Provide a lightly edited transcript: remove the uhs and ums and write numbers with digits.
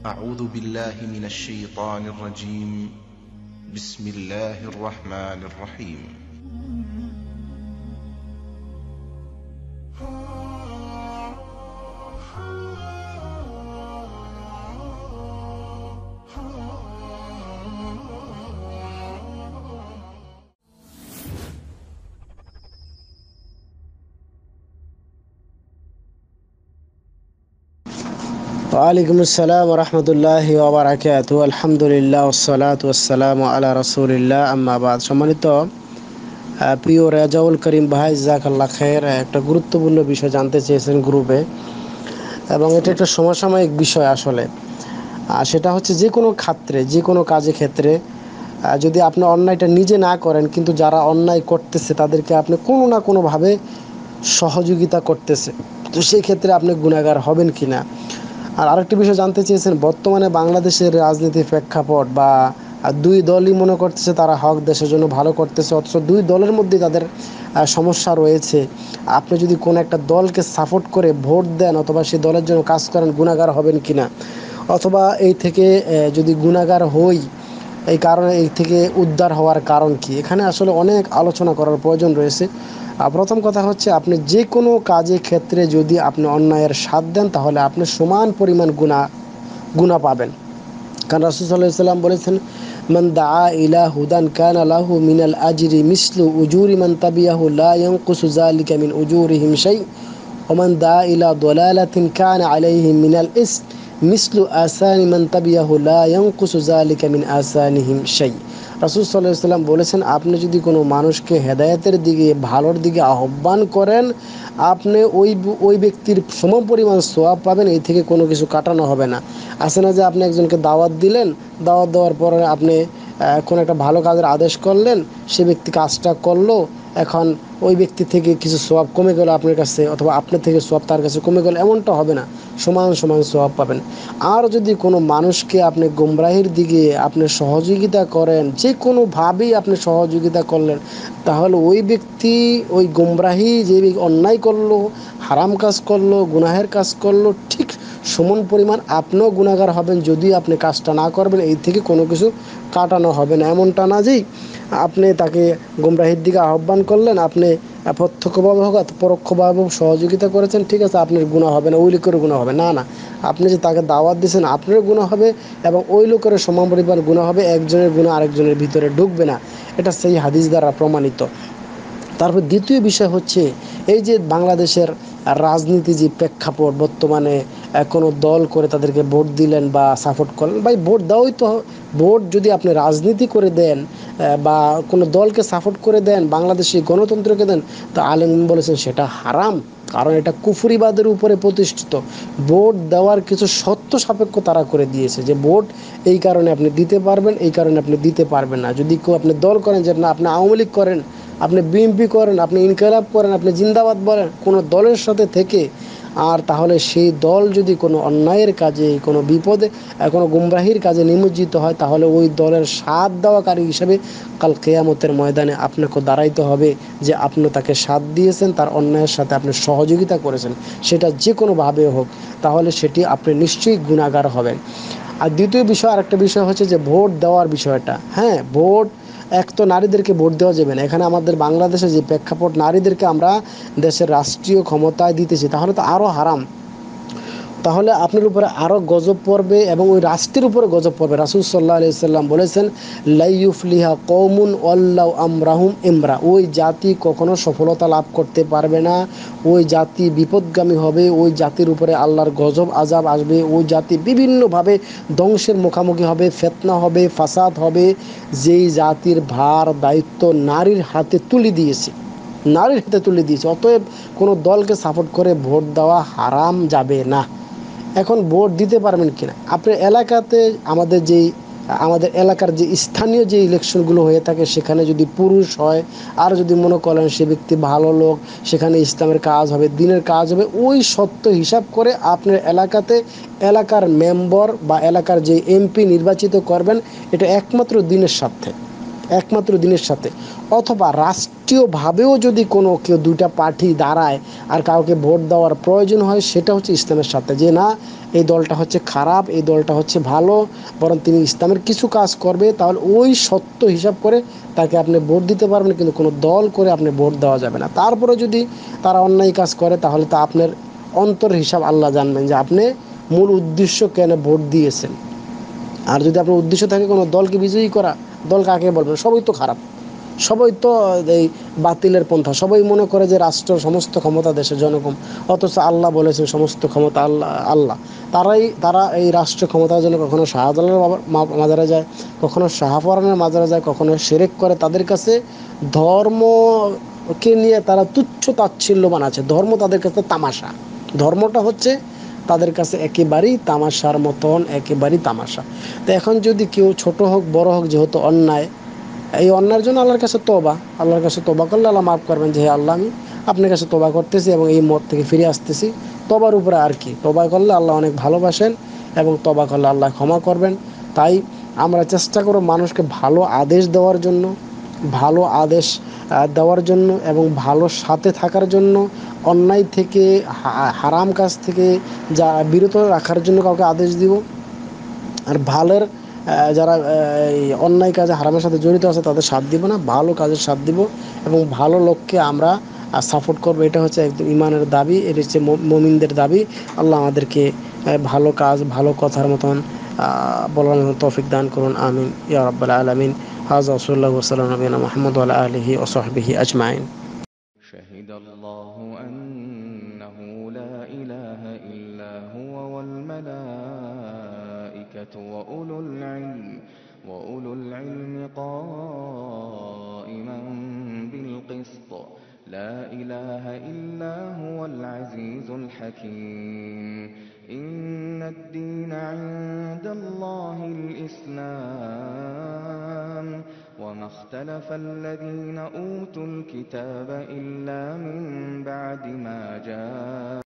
أعوذ بالله من الشيطان الرجيم. بسم الله الرحمن الرحيم. ওয়ালাইকুম আসসালাম রহমতুল্লাহি ওয়া বারাকাতুহু। আলহামদুলিল্লাহ ওয়াসসালাতু ওয়াসসালামু আলা রাসূলিল্লাহ, আম্মা বাদ। সম্মানিত প্রিয় রেজাউল করিম ভাই, জাযাকাল্লাহ খায়ের। একটা গুরুত্বপূর্ণ বিষয় জানতে চেয়েছেন গ্রুপে, এবং এটা একটা সমসাময়িক বিষয় আসলে। সেটা হচ্ছে যে কোনো ক্ষেত্রে, যে কোনো কাজের ক্ষেত্রে যদি আপনি অন্যায়টা নিজে না করেন, কিন্তু যারা অন্যায় করতেছে তাদেরকে আপনি কোনো না কোনোভাবে সহযোগিতা করতেছে, তো সেই ক্ষেত্রে আপনি গুনাহগার হবেন কি না। আর আরেকটি বিষয় জানতে চেয়েছেন, বর্তমানে বাংলাদেশের রাজনীতির প্রেক্ষাপট বা দুই দলই মনে করতেছে তারা হক দেশের জন্য ভালো করতেছে, অথচ দুই দলের মধ্যে তাদের সমস্যা রয়েছে। আপনি যদি কোনো একটা দলকে সাপোর্ট করে ভোট দেন অথবা সেই দলের জন্য কাজ করেন, গুনাহগার হবেন কি না, অথবা এই থেকে যদি গুনাহগার হই, এই কারণে এই থেকে উদ্ধার হওয়ার কারণ কি, এখানে আসলে অনেক আলোচনা করার প্রয়োজন রয়েছে। প্রথম কথা হচ্ছে, আপনি যে কোনো কাজের ক্ষেত্রে যদি আপনি অন্যায়ের সাথ দেন, তাহলে আপনি সমান পরিমাণ গুনাহ পাবেন। কারণ রাসূল সাল্লাল্লাহু আলাইহি ওয়াসাল্লাম বলেছেন, মান দাআ ইলা হুদান কানা লাহু মিনাল আজরি মিসলু উজুরি মান তাবিআহু লা ইয়ানকুসু যালিকা মিন উজুরিহিম শাই ওয়া মান দাআ ইলা দালালাতিন কানা আলাইহি মিনাল ইসম মিসলু আসানি মান তাবিআহু লা ইয়ানকুসু যালিকা মিন আসানিহিম শাই। রাসূল সাল্লাল্লাহু আলাইহি ওয়াসাল্লাম বলেছেন, আপনি যদি কোনো মানুষকে হেদায়েতের দিকে, ভালোর দিকে আহ্বান করেন, আপনি ওই ব্যক্তির সম পরিমাণ সওয়াব পাবেন, এই থেকে কোনো কিছু কাটানো হবে না। আসে না যে আপনি একজনকে দাওয়াত দিলেন, দাওয়াত দেওয়ার পরে আপনি কোনো একটা ভালো কাজের আদেশ করলেন, সে ব্যক্তি কাজটা করলো, এখন ওই ব্যক্তি থেকে কিছু সওয়াব কমে গেল আপনার কাছে, অথবা আপনার থেকে সওয়াব তার কাছে কমে গেল, এমনটা হবে না, সমান সমান সওয়াব পাবেন। আর যদি কোনো মানুষকে আপনি গোমরাহির দিকে আপনি সহযোগিতা করেন, যে কোনোভাবেই আপনি সহযোগিতা করলেন, তাহলে ওই ব্যক্তি ওই গোমরাহি যে অন্যায় করলো, হারাম কাজ করলো, গুনাহের কাজ করলো, ঠিক সমান পরিমাণ আপনিও গুনাহগার হবেন যদি আপনি কাজটা না করবেন, এই থেকে কোনো কিছু কাটানো হবে না। এমনটা না যে আপনি তাকে গোমরাহির দিকে আহ্বান করলেন, আপনি প্রত্যক্ষভাবে হোক পরোক্ষভাবে সহযোগিতা করেছেন, ঠিক আছে, আপনার গুনাহ হবে না, ওই লোকের গুনাহ হবে না। আপনি যে তাকে দাওয়াত দিয়েছেন, আপনার গুনাহ হবে এবং ওই লোকের সমান পরিমাণ গুনাহ হবে, একজনের গুনাহ আরেকজনের ভিতরে ঢুকবে না। এটা সেই হাদিস দ্বারা প্রমাণিত। তারপর দ্বিতীয় বিষয় হচ্ছে, এই যে বাংলাদেশের রাজনীতি যে প্রেক্ষাপট, বর্তমানে কোনো দল করে তাদেরকে ভোট দিলেন বা সাপোর্ট করলেন, ভাই ভোট দেওয়াই তো, ভোট যদি আপনি রাজনীতি করে দেন বা কোনো দলকে সাপোর্ট করে দেন, বাংলাদেশি গণতন্ত্রকে দেন, তো আলেম বলেছেন সেটা হারাম, কারণ এটা কুফরিবাদের উপরে প্রতিষ্ঠিত। ভোট দেওয়ার কিছু শর্ত সাপেক্ষ তারা করে দিয়েছে, যে ভোট এই কারণে আপনি দিতে পারবেন, এই কারণে আপনি দিতে পারবেন না। যদি কেউ আপনি দল করেন, যে না আপনি আওয়ামী লীগ করেন, আপনি বিএনপি করেন, আপনি ইনকিলাব করেন, আপনি জিন্দাবাদ বলেন কোনো দলের সাথে থেকে, আর তাহলে সেই দল যদি কোনো অন্যায়ের কাজে, কোনো বিপদে, কোনো গুমরাহির কাজে নিমজ্জিত হয়, তাহলে ওই দলের সাথ দেওয়াকারী হিসেবে কাল কিয়ামতের ময়দানে আপনাকে দাঁড়াইতে হবে, যে আপনি তাকে সাথ দিয়েছেন, তার অন্যায়ের সাথে আপনি সহযোগিতা করেছেন, সেটা যে কোনোভাবে হোক, তাহলে সেটি আপনি নিশ্চয়ই গুনাহগার হবেন। আর দ্বিতীয় বিষয়, আরেকটা বিষয় হচ্ছে যে ভোট দেওয়ার বিষয়টা। হ্যাঁ, ভোট, এক তো নারীদেরকে ভোট দেওয়া যাবে না। এখানে আমাদের বাংলাদেশে যে প্রেক্ষাপট, নারীদেরকে আমরা দেশের রাষ্ট্রীয় ক্ষমতায় দিতেছি, তাহলে তো আরও হারাম, তাহলে আপনার উপরে আরও গজব পড়বে এবং ওই রাষ্ট্রের উপরে গজব পড়বে। রাসূল সাল্লাল্লাহু আলাইহি সাল্লাম বলেছেন, লা ইউফলিহা কওমুন ওয়াল্লাহু আমরাহুম ইমরা, ওই জাতি কখনো সফলতা লাভ করতে পারবে না, ওই জাতি বিপদগামী হবে, ওই জাতির উপরে আল্লাহর গজব আযাব আসবে, ওই জাতি বিভিন্নভাবে ধ্বংসের মুখোমুখি হবে, ফিতনা হবে, ফাসাদ হবে, যেই জাতির ভার দায়িত্ব নারীর হাতে তুলে দিয়েছে, নারীর হাতে তুলে দিয়েছে। অতএব কোনো দলকে সাপোর্ট করে ভোট দেওয়া হারাম যাবে না। এখন ভোট দিতে পারবেন কিনা, আপনার এলাকাতে, আমাদের এলাকার যে স্থানীয় যে ইলেকশনগুলো হয়ে থাকে, সেখানে যদি পুরুষ হয়, আর যদি মনে করেন সে ব্যক্তি ভালো লোক, সেখানে ইসলামের কাজ হবে, দিনের কাজ হবে, ওই সত্য হিসাব করে আপনার এলাকাতে এলাকার মেম্বার বা এলাকার যে এমপি নির্বাচিত করবেন, এটা একমাত্র দিনের স্বার্থে, একমাত্র দিনের সাথে, অথবা রাষ্ট্রীয়ভাবেও যদি কোনো কেউ দুইটা পার্টি দাঁড়ায় আর কাউকে ভোট দেওয়ার প্রয়োজন হয়, সেটা হচ্ছে ইসলামের সাথে, যে না এই দলটা হচ্ছে খারাপ, এই দলটা হচ্ছে ভালো, বরং তিনি ইসলামের কিছু কাজ করবে, তাহলে ওই সত্য হিসাব করে তাকে আপনি ভোট দিতে পারবেন, কিন্তু কোনো দল করে আপনি ভোট দেওয়া যাবে না। তারপরে যদি তারা অন্যায় কাজ করে, তাহলে তা আপনার অন্তরের হিসাব আল্লাহ জানবেন যে আপনি মূল উদ্দেশ্য কেন ভোট দিয়েছেন। আর যদি আপনার উদ্দেশ্য থাকে কোনো দলকে বিজয়ী করা, দল কাকে বলবেন? সবই তো খারাপ, সবাই তো এই বাতিলের পন্থা, সবাই মনে করে যে রাষ্ট্র সমস্ত ক্ষমতা দেশের জনগণ, অথচ আল্লাহ বলেছেন সমস্ত ক্ষমতা আল্লাহ। তারা এই রাষ্ট্র ক্ষমতার জন্য কখনো শাহজালালের মাজারে যায়, কখনো শাহপরানের মাজারে যায়, কখনো শিরক করে। তাদের কাছে ধর্মকে নিয়ে তারা তুচ্ছ তাচ্ছিল্যবান আছে, ধর্ম তাদের কাছে তামাশা, ধর্মটা হচ্ছে তাদের কাছে একেবারেই তামাশার মতন, একেবারেই তামাশা। তো এখন যদি কেউ ছোট হোক বড় হোক, যেহেতু অন্যায়, এই অন্যায়ের জন্য আল্লাহর কাছে আল্লাহর কাছে তওবা করলে আল্লাহ মাফ করবেন, যে হে আল্লাহ, আমি আপনার কাছে তওবা করতেছি এবং এই মত থেকে ফিরে আসতেছি। তওবার উপরে আর কি, তওবা করলে আল্লাহ অনেক ভালোবাসেন এবং তওবা করলে আল্লাহ ক্ষমা করবেন। তাই আমরা চেষ্টা করব মানুষকে ভালো আদেশ দেওয়ার জন্য, ভালো আদেশ দেওয়ার জন্য এবং ভালো সাথে থাকার জন্য, অন্যায় থেকে হারাম কাজ থেকে যা বিরত রাখার জন্য কাউকে আদেশ দিব। আর ভালোর যারা এই অন্যায় কাজে হারামের সাথে জড়িত আছে তাদের সাথ দিব না, ভালো কাজের সাথ দিব এবং ভালো লোককে আমরা সাপোর্ট করবো। এটা হচ্ছে একদম ইমানের দাবি, এটা হচ্ছে মুমিনদের দাবি। আল্লাহ আমাদেরকে ভালো কাজ, ভালো কথার মতন বলার মতন তৌফিক দান করুন, আমিন ইয়া রাব্বাল আলামিন। হাযা সাল্লাল্লাহু ওয়া সাল্লাম নবিনা মুহাম্মদ ওয়া আলা আলিহি ওয়া সাহবিহি আজমাইন। شهد الله أنه لا إله إلا هو والملائكة وأولو العلم قائما بالقسط لا إله إلا هو العزيز الحكيم إن الدين عند الله الإسلام وما اختلف الذين أوتوا الكتاب إلا من بعد ما جاءهم